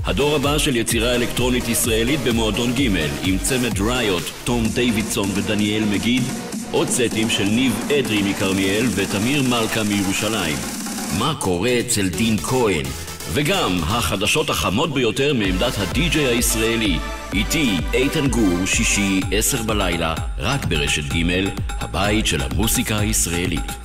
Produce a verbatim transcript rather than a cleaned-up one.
הדור הבא של יצירה אלקטרונית ישראלית במועדון ג' עם צמד ריוט, תום דיווידסון ודניאל מגיד, עוד סטים של ניב אדרי מקרמיאל ותמיר מלכה מירושלים. מה קורה אצל דין כהן? וגם החדשות החמות ביותר מעמדת הדי-ג'יי הישראלי. איתי איתן גור, שישי, עשר בלילה, רק ברשת ג', הבית של המוסיקה הישראלית.